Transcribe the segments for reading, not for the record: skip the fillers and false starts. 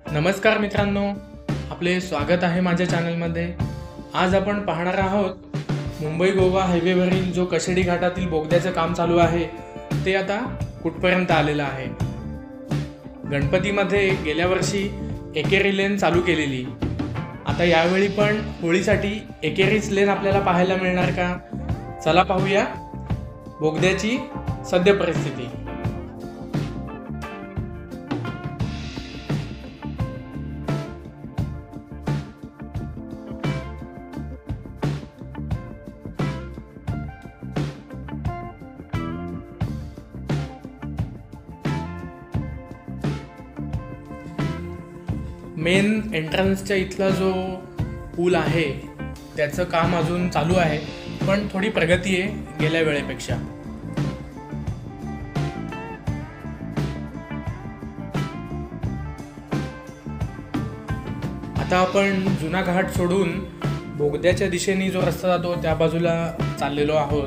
नमस्कार मित्रांनो, आपले स्वागत आहे माझ्या चॅनलमध्ये. आज आपण पाहणार आहोत मुंबई गोवा हायवेवरील जो कशेडी घाटातील बोगद्याचं काम चालू आहे ते आता कुठपर्यंत आलेलं आहे. गणपतीमध्ये गेल्या वर्षी एकेरी लेन चालू केलेली, आता यावेळी पण होळीसाठी एकेरीच लेन आपल्याला पाहायला मिळणार का? चला पाहूया बोगद्याची सद्य परिस्थिती. मेन एंट्रन्सच्या इथला जो पूल आहे त्याचं काम अजून चालू आहे, पण थोडी प्रगती आहे गेल्या वेळेपेक्षा. आता आपण जुना घाट सोडून बोगद्याच्या दिशेने जो रस्ता जातो त्या बाजूला चाललेलो आहोत.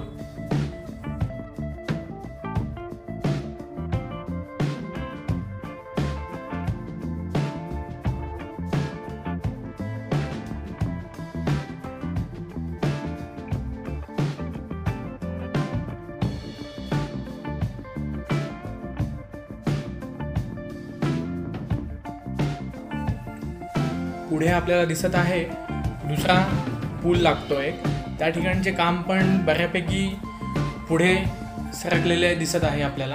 पुढे आपल्याला दिसत आहे दुसरा पूल लागतोय, त्या ठिकाणचे काम पण बऱ्यापैकी पुढे सरकलेले दिसत आहे आपल्याला.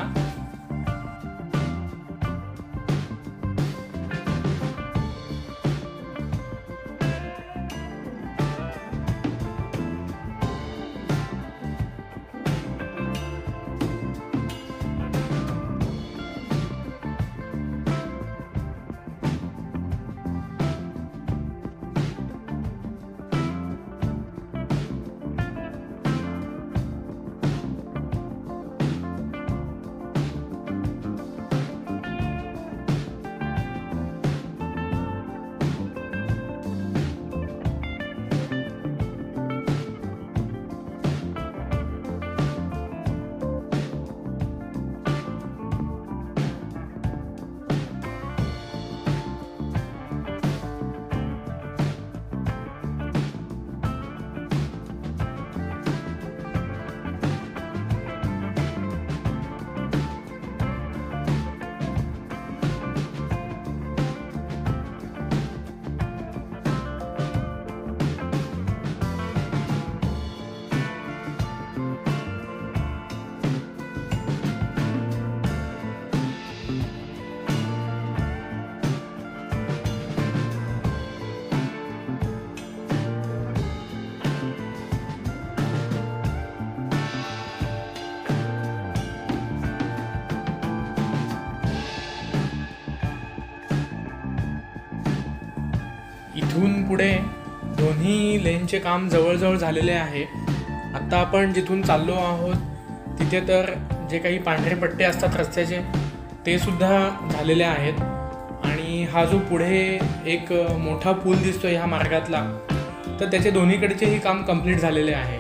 इथून पुढे दोन्ही लेनचे काम जवळजवळ झालेले आहे. आत्ता आपण जिथून चाललो आहोत तिथे तर जे काही पांढरे पट्टे असतात रस्त्याचे ते सुद्धा झालेले आहेत, आणि हा जो पुढे एक मोठा पूल दिसतो ह्या मार्गातला, तर त्याचे दोन्हीकडचेही काम कंप्लीट झालेले आहे.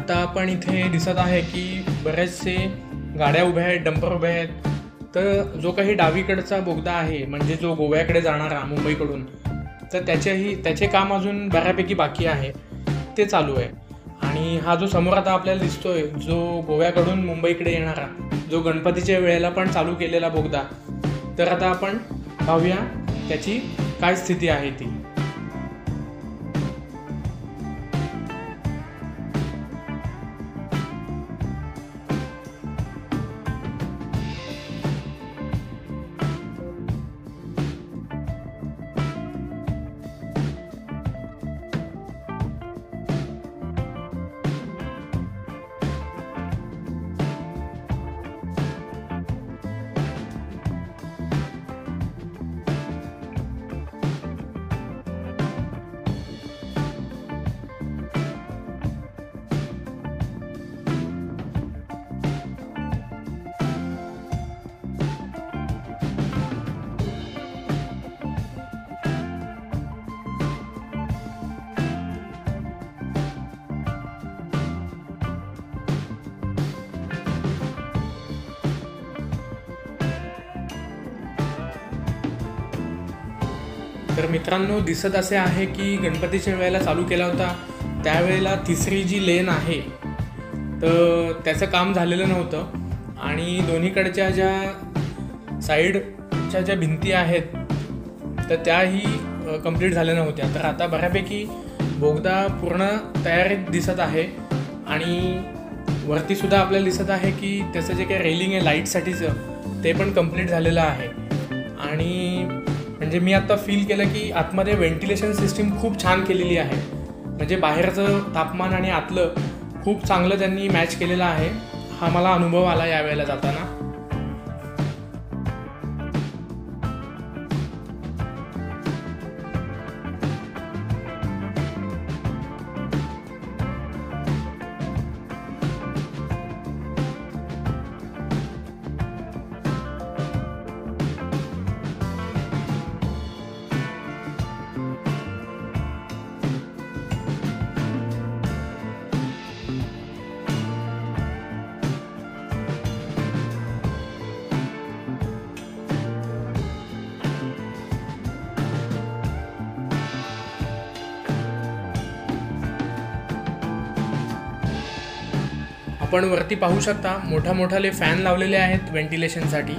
आता आपण इथे दिसत आहे की बरेचसे गाड्या उभ्या आहेत, डंपर उभे आहेत. तर जो काही डावीकडचा बोगदा आहे म्हणजे जो गोव्याकडे जाणारा मुंबईकडून, तर त्याचे काम अजून बऱ्यापैकी बाकी आहे, ते चालू आहे. आणि हा जो समोर आता आपल्याला दिसतोय, जो गोव्याकडून मुंबईकडे येणारा, जो गणपतीच्या वेळेला पण चालू केलेला बोगदा, तर आता आपण पाहूया त्याची काय स्थिती आहे ती. तर मित्रांनो, दिसत असे आहे की गणपतीच्या वेळेला चालू केला होता त्यावेळेला तिसरी जी लेन आहे तर त्याचं काम झालेलं नव्हतं आणि दोन्हीकडच्या ज्या साईडच्या ज्या भिंती आहेत तर त्याही कंप्लीट झाल्या नव्हत्या. तर आता बऱ्यापैकी बोगदा पूर्ण तयारीत दिसत आहे आणि वरतीसुद्धा आपल्याला दिसत आहे की त्याचं जे काही रेलिंग आहे लाईटसाठीचं ते पण कंप्लीट झालेलं आहे. आणि म्हणजे मी आत्ता फील केलं की आतमध्ये व्हेंटिलेशन सिस्टीम खूप छान केलेली आहे. म्हणजे बाहेरचं तापमान आणि आतलं खूप चांगलं त्यांनी मॅच केलेलं आहे. हा मला अनुभव आला यावेळेला जाताना. आपण वरती पाहू शकता मोठाले फॅन लावलेले आहेत व्हेंटिलेशनसाठी.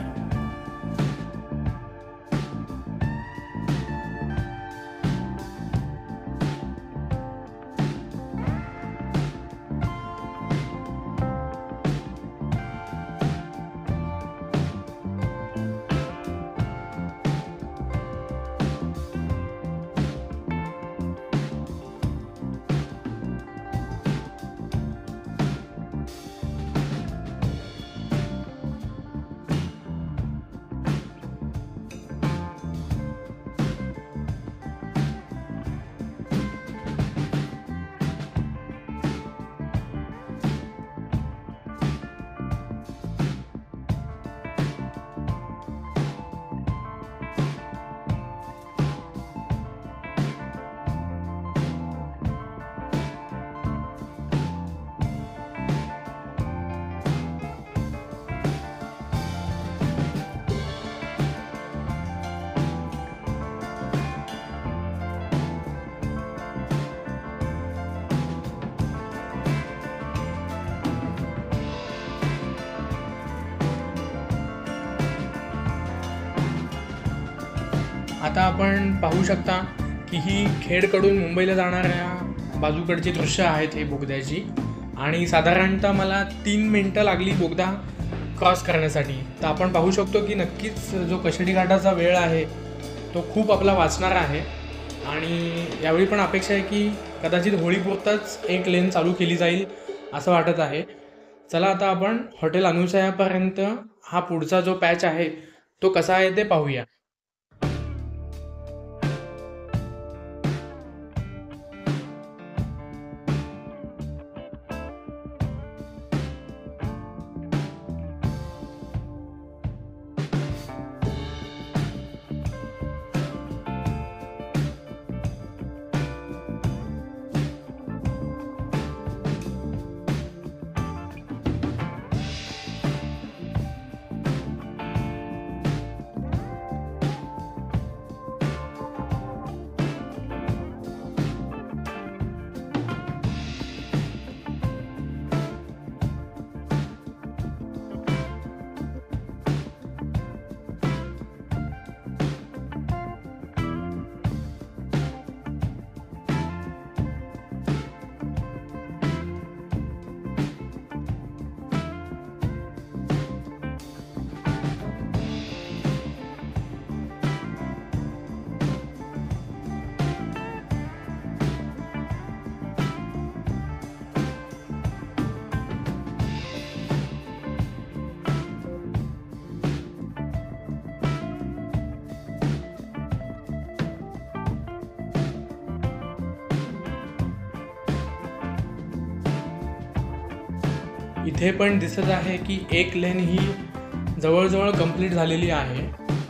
आता आपण पाहू शकता की ही खेडकडून मुंबईला जाणाऱ्या बाजूकडची दृश्य आहेत हे बोगद्याची. आणि साधारणतः मला 3 मिनटं लागली बोगदा क्रॉस करण्यासाठी. तर आपण पाहू शकतो की नक्कीच जो कशेडी घाटाचा वेळ आहे तो खूप आपला वाचणार आहे. आणि यावेळी पण अपेक्षा आहे की कदाचित होळीपुरताच एक लेन चालू केली जाईल असं वाटत आहे. चला आता आपण हॉटेल अनुसयापर्यंत हा पुढचा जो पॅच आहे तो कसा आहे ते पाहूया. इथे पण दिसत आहे की एक लेन ही जवळजवळ कंप्लीट झालेली आहे.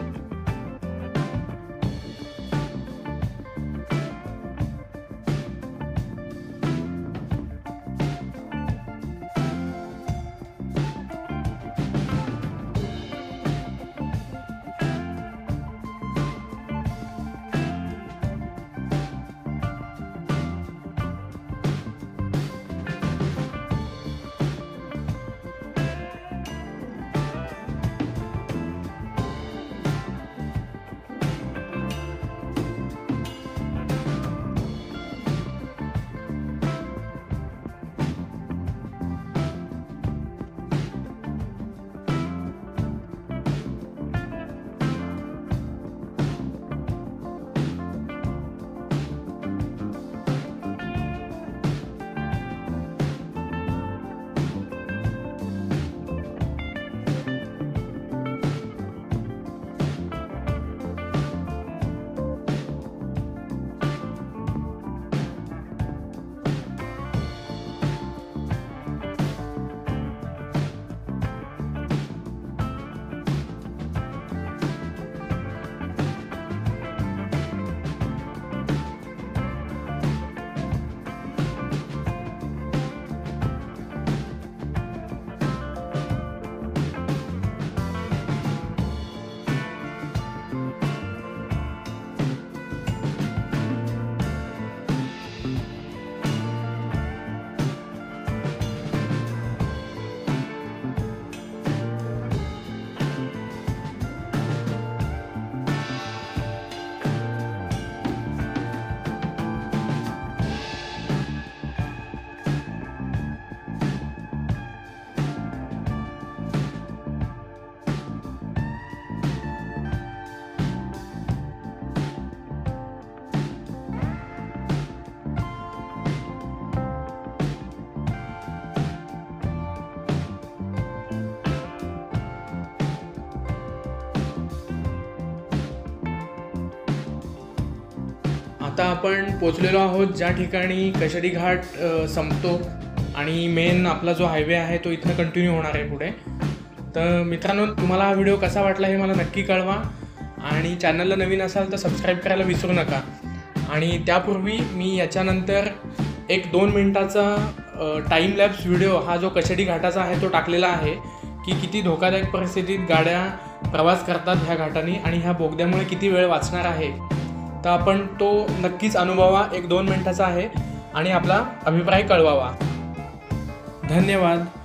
आता आपण पोचलेलो आहोत ज्या ठिकाणी कशेडी घाट संपतो आणि मेन आपला जो हायवे आहे तो इथनं कंटिन्यू होणार आहे पुढे. तर मित्रांनो, तुम्हाला हा व्हिडिओ कसा वाटला हे मला नक्की कळवा आणि चॅनलला नवीन असाल तर सबस्क्राईब करायला विसरू नका. आणि त्यापूर्वी मी याच्यानंतर एक 2 मिनिटाचा टाईम लॅप्स व्हिडिओ हा जो कशेडी घाटाचा आहे तो टाकलेला आहे की किती धोकादायक परिस्थितीत गाड्या प्रवास करतात ह्या घाटाने आणि ह्या बोगद्यामुळे किती वेळ वाचणार आहे. तर आपण तो नक्कीच अनुभवा. 1-2 मिनिटाचा आहे आणि आपला अभिप्राय कळवावा. धन्यवाद.